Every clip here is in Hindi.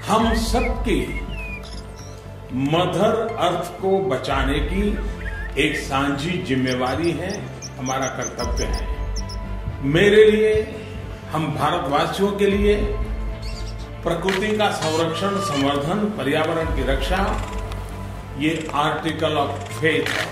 हम सबकी मदर अर्थ को बचाने की एक साझी जिम्मेवारी है, हमारा कर्तव्य है। मेरे लिए, हम भारतवासियों के लिए प्रकृति का संरक्षण, संवर्धन, पर्यावरण की रक्षा ये आर्टिकल ऑफ फेथ है।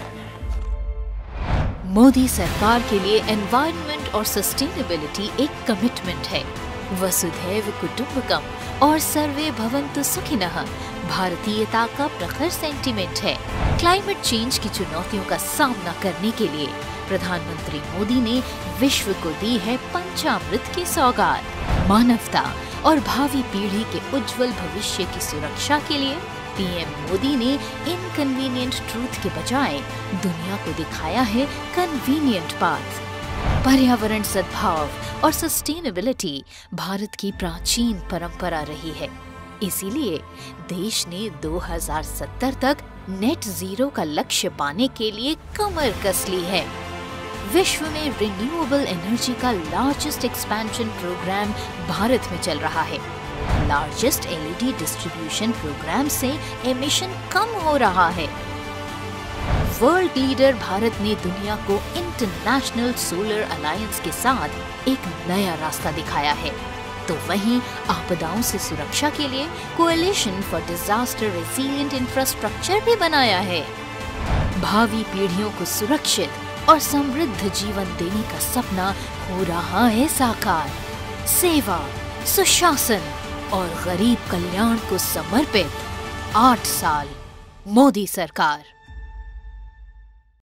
मोदी सरकार के लिए एनवायरनमेंट और सस्टेनेबिलिटी एक कमिटमेंट है। वसुधैव कुटुंबकम और सर्वे भवन्तु सुखिनः भारतीयता का प्रखर सेंटिमेंट है। क्लाइमेट चेंज की चुनौतियों का सामना करने के लिए प्रधानमंत्री मोदी ने विश्व को दी है पंचामृत की सौगात। मानवता और भावी पीढ़ी के उज्जवल भविष्य की सुरक्षा के लिए पीएम मोदी ने इनकन्वीनियंट ट्रूथ के बजाय दुनिया को दिखाया है कन्वीनियंट पाथ। पर्यावरण सद्भाव और सस्टेनेबिलिटी भारत की प्राचीन परंपरा रही है। इसीलिए देश ने 2070 तक नेट जीरो का लक्ष्य पाने के लिए कमर कस ली है। विश्व में रिन्यूएबल एनर्जी का लार्जेस्ट एक्सपेंशन प्रोग्राम भारत में चल रहा है। लार्जेस्ट एलईडी डिस्ट्रीब्यूशन प्रोग्राम से एमिशन कम हो रहा है। वर्ल्ड लीडर भारत ने दुनिया को इंटरनेशनल सोलर अलायंस के साथ एक नया रास्ता दिखाया है, तो वहीं आपदाओं से सुरक्षा के लिए coalition for disaster resilient infrastructure भी बनाया है। भावी पीढ़ियों को सुरक्षित और समृद्ध जीवन देने का सपना हो रहा है साकार। सेवा, सुशासन और गरीब कल्याण को समर्पित 8 साल मोदी सरकार।